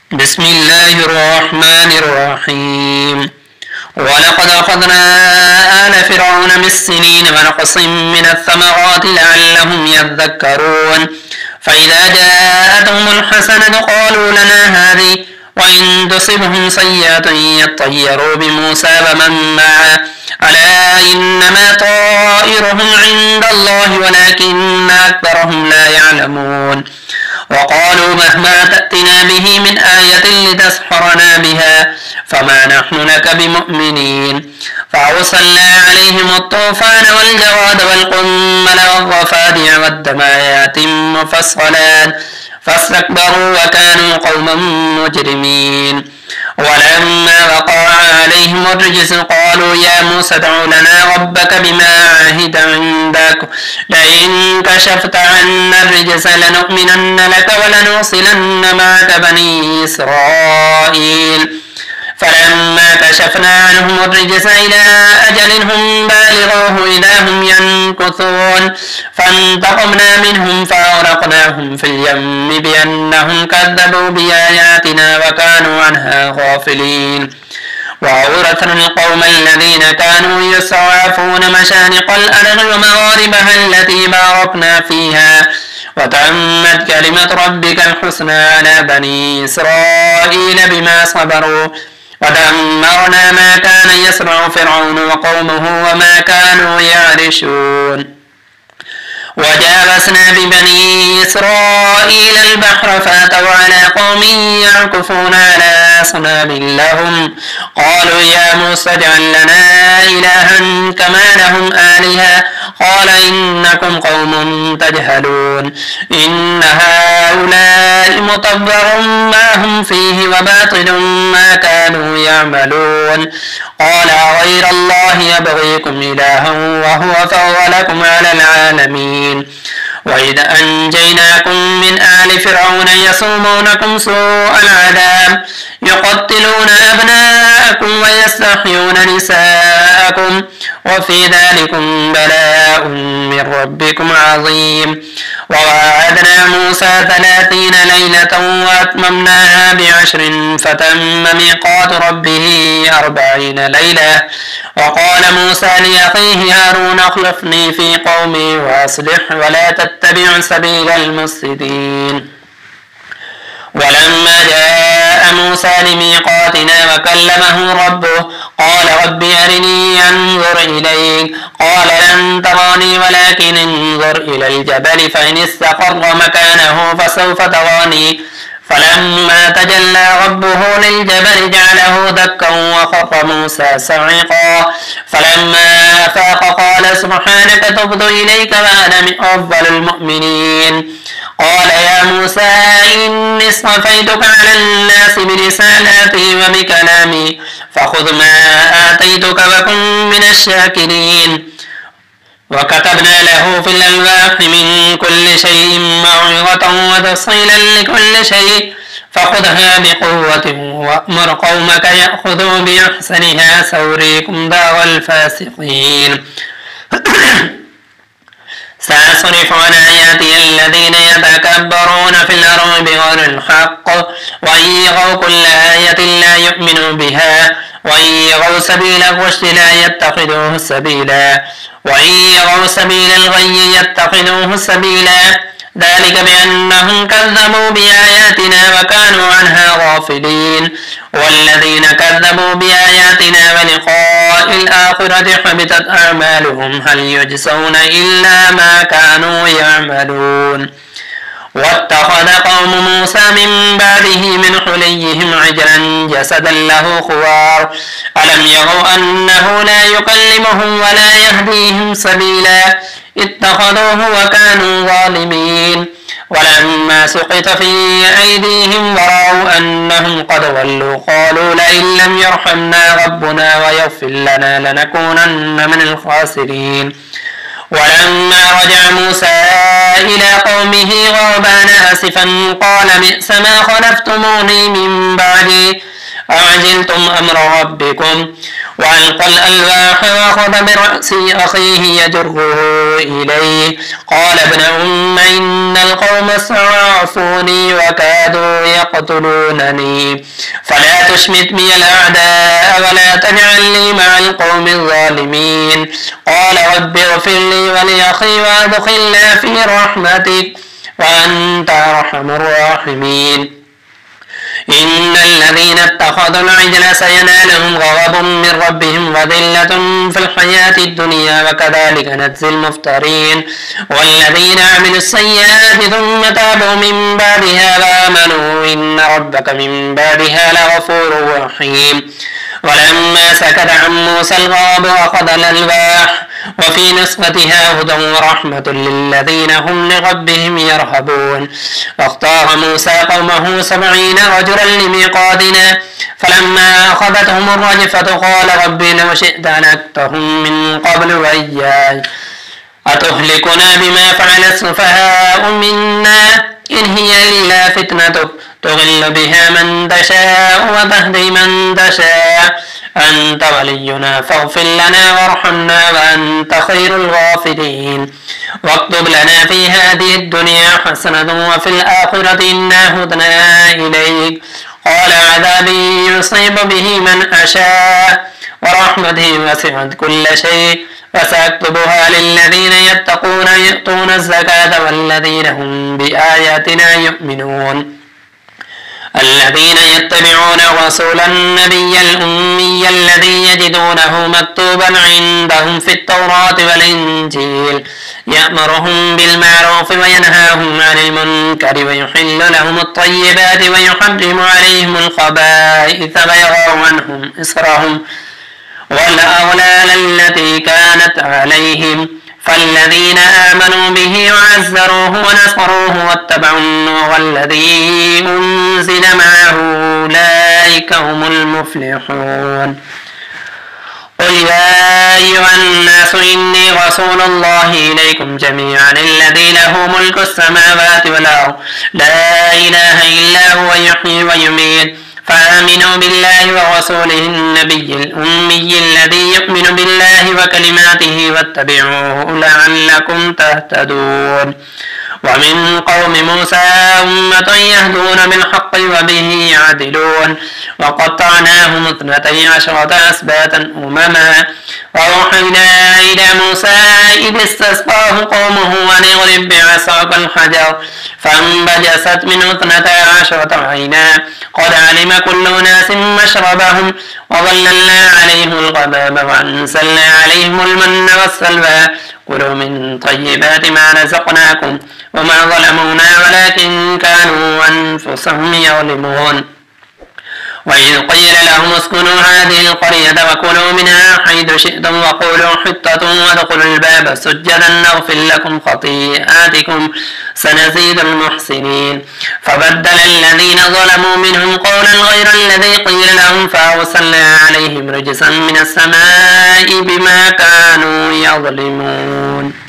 بسم الله الرحمن الرحيم ولقد أخذنا آل فرعون بالسنين ونقص من الثمرات لعلهم يذكرون فإذا جاءتهم الحسنة قالوا لنا هذه وإن تصبهم سيئة يطيروا بموسى ومن معه ألا إنما طائرهم عند الله ولكن أكثرهم لا يعلمون وقالوا مهما تأتنا به من آية لتسحرنا بها فما نحن لك بمؤمنين فأرسلنا عليهم الطوفان والجراد والقمل والضفادع والدم آيات مفصلات فاستكبروا وكانوا قوما مجرمين ولما وقع عليهم الرجس قالوا يا موسى ادع لنا ربك بما عهد عندك لئن كشفت عنا الرجس لنؤمنن لك ولنرسلن معك بني إسرائيل فلما كشفنا عنهم الرجس إلى أجل هم بالغوه إذا هم ينكثون فانتقمنا منهم فأغرقناهم في اليم بأنهم كذبوا بآياتنا وكانوا عنها غافلين وأورثنا القوم الذين كانوا يستضعفون مشارق الأرض ومغاربها التي باركنا فيها وتمت كلمة ربك الحسنى على بني إسرائيل بما صبروا ودمرنا ما كان يصنع فرعون وقومه وما كانوا يعرشون وجاوزنا ببني إسرائيل البحر فأتوا على قوم يعكفون على أصنام لهم قالوا يا موسى اجعل لنا إلها كما لهم آلهة قال إنكم قوم تجهلون إن هؤلاء متبر ما هم فيه وباطل ما كانوا يعملون قال غير الله يبغيكم إلها وهو فضلكم على العالمين وإذ أنجيناكم من آل فرعون يصومونكم سوء العذاب يقتلون أبناءكم ويستحيون نساءكم وفي ذلكم بلاء من ربكم عظيم ووعدنا موسى 30 ليلة وأتممناها ب10 فتم ميقات ربه 40 ليلة وقال موسى لأخيه هارون اخلفني في قومي وأصلح ولا تتبع سبيل المفسدين ولما جاء موسى لميقاتنا وكلمه ربه قال رب أرني أنظر إليك قال لن تراني ولكن انظر إلى الجبل فإن استقر مكانه فسوف تراني فلما تجلى ربه للجبل جعله دكا وخر موسى صعقا فلما أفاق قال سبحانك تبت إليك وأنا من أفضل المؤمنين قال يا موسى إني اصطفيتك على الناس برسالاتي وبكلامي فخذ ما آتيتك وكن من الشاكرين وكتبنا له في الألواح من كل شيء موعظة وتفصيلا لكل شيء فخذها بقوة وأمر قومك يأخذوا بأحسنها سأريكم دار الفاسقين سأصرف عن آياتي الذين يتكبرون في الأرض بغير الحق وإن يروا كل آية لا يؤمنوا بها وإن يروا سبيل الرشد لا يتخذوه سبيلا وإن يروا سبيل الغي يتخذوه سبيلا ذلك بأنهم كذبوا بآياتنا وكانوا عنها غافلين والذين كذبوا بآياتنا ولقاء الآخرة حبطت أعمالهم هل يجزون إلا ما كانوا يعملون واتخذ قوم موسى من بعده من حليهم عجلا جسدا له خوار ألم يروا أنه لا يكلمهم ولا يهديهم سبيلا اتخذوه وكانوا ظالمين ولما سقط في أيديهم ورأوا أنهم قد ضلوا قالوا لئن لم يرحمنا ربنا ويغفر لنا لنكونن من الخاسرين ولما رجع موسى إلى قومه غضبان آسفا قال بئس ما خلفتموني من بعدي أعجلتم أمر ربكم وألقى الألواح وأخذ برأس أخيه يجره إليه قال ابن أم إن القوم استضعفوني وكادوا يقتلونني فلا تشمت بي الأعداء ولا تجعلني مع القوم الظالمين قال رب اغفر لي ولأخي وأدخلنا في رحمتك وأنت أرحم الراحمين إن الذين اتخذوا العجل سينالهم غضب من ربهم وذلة في الحياة الدنيا وكذلك نجزي المفترين والذين عملوا السيئات ثم تابوا من بعدها وآمنوا إن ربك من بعدها لغفور رحيم ولما سكت عن موسى الغضب أخذ الألواح وفي نسختها هدى ورحمة للذين هم لربهم يرهبون واختار موسى قومه 70 رجلا لميقاتنا فلما أخذتهم الرجفة قال رب لو شئت أهلكتهم من قبل وإياي أتهلكنا بما فعل السفهاء منا إن هي إلا فتنتك تضل بها من تشاء وتهدي من تشاء أنت ولينا فاغفر لنا وارحمنا وأنت خير الغافرين واكتب لنا في هذه الدنيا حسنة وفي الآخرة إنا هدنا إليك قال عذابي يصيب به من أشاء ورحمتي وسعت كل شيء فسأكتبها للذين يتقون يؤتون الزكاة والذين هم بآياتنا يؤمنون الذين يتبعون الرسول النبي الأمي الذي يجدونه مكتوبا عندهم في التوراة والإنجيل يأمرهم بالمعروف وينهاهم عن المنكر ويحل لهم الطيبات ويحرم عليهم الخبائث ويضع عنهم إصرهم والأغلال التي كانت عليهم فالذين آمنوا به وعزروه ونصروه واتبعوا النور الذي أنزل معه أولئك هم المفلحون قل يا أيها الناس إني رسول الله إليكم جميعا الذي له ملك السماوات والأرض لا إله إلا هو يحيي ويميت فآمنوا بالله ورسوله النبي الأمي الذي يؤمن بالله وكلماته واتبعوه لعلكم تهتدون ومن قوم موسى أمة يهدون بالحق وبه يعدلون وقطعناهم 12 أسباطا أمما وأوحينا إلى موسى إذ استسقاه قومه أن اضرب بعصاك الحجر فانبجست منه 12 عينا قد علم كل أناس مشربهم وظللنا عليهم الغمام وأنزلنا عليهم المن والسلوى كلوا من طيبات ما رزقناكم وما ظلمونا ولكن كانوا أنفسهم يظلمون وإذ قيل لهم اسكنوا هذه القرية وكلوا منها حيث شئتم وقولوا حطة وادخلوا الباب سجدا نغفر لكم خطيئاتكم سنزيد المحسنين فبدل الذين ظلموا منهم قولا غير الذي قيل لهم فأرسلنا عليهم رجزا من السماء بما كانوا يظلمون.